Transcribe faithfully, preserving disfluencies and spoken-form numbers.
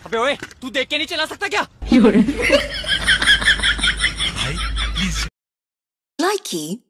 अबे ओए, तू देख के नहीं चला सकता क्या? Likey